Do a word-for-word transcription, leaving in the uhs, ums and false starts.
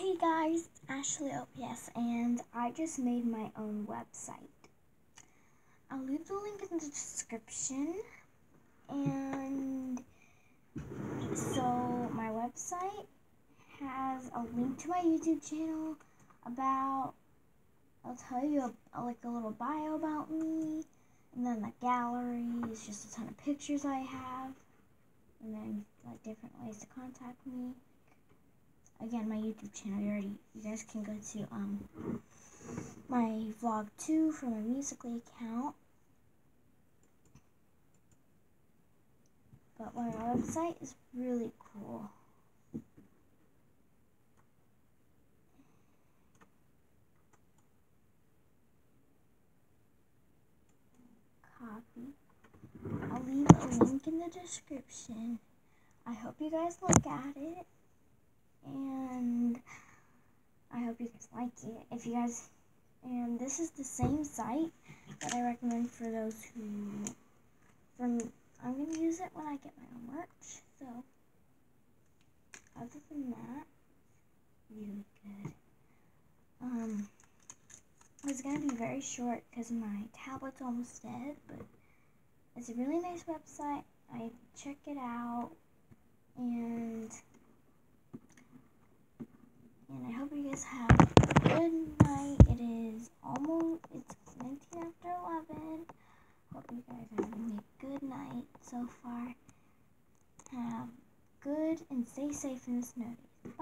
Hey guys, Ashley O P S, and I just made my own website. I'll leave the link in the description. And so my website has a link to my YouTube channel, about, I'll tell you a, like a little bio about me, and then the gallery is just a ton of pictures I have, and then like different ways to contact me. Again, my YouTube channel, you already, you guys can go to um my vlog two for my Musical.ly account. But my website is really cool. Copy. I'll leave a link in the description. I hope you guys look at it, and I hope you guys like it. If you guys, and this is the same site that I recommend for those who, from, I'm going to use it when I get my own merch, so, other than that, really good. Um, it's going to be very short because my tablet's almost dead, but it's a really nice website. I check it out, and and I hope you guys have a good night. It is almost, it's nineteen after eleven. Hope you guys are having a good night so far. Have good and stay safe in the snow days.